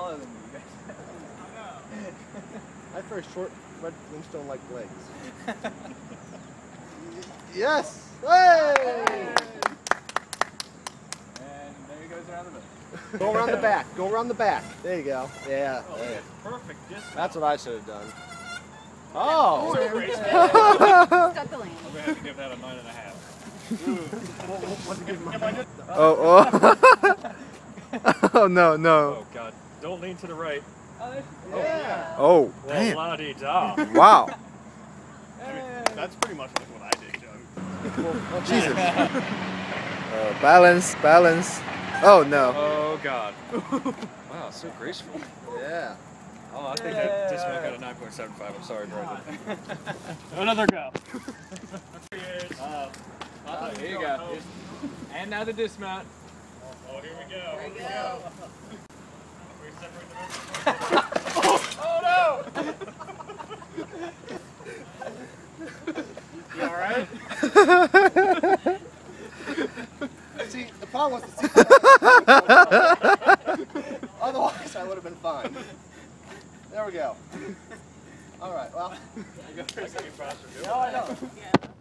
taller than you guys. I for a short Fred Flintstone-like legs. Yes! Hey! And there he goes around the middle. Go around the back. Go around the back. There you go. Yeah. Oh, There. perfect dismount. That's what I should have done. Oh! So graceful. Stuck the land. I'm going to have to give that a 9.5. Oh, oh, no, no. Oh, God. Don't lean to the right. Yeah. Oh, Well, damn. la-di-da. Wow. That's pretty much what I did, Joe. Jesus. Balance, balance. Oh, no. Oh, God. Wow, so graceful. Yeah. Oh, I think that dismount got a 9.75. I'm sorry, Brendan. Another go. Here you go. And now the dismount. Oh, here we go. There you go. We separate the Oh no! You all right? See, the problem was the otherwise I would have been fine. There we go. All right, well. I go for a second faster. No, I know. Yeah.